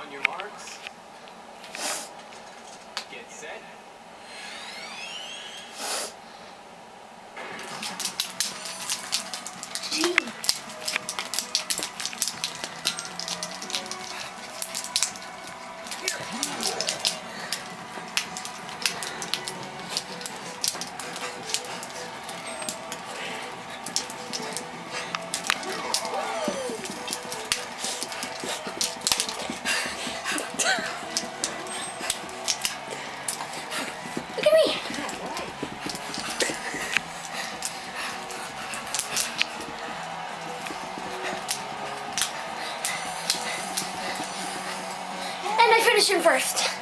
On your marks. Get set. Gee. Look at me. And I finished him first.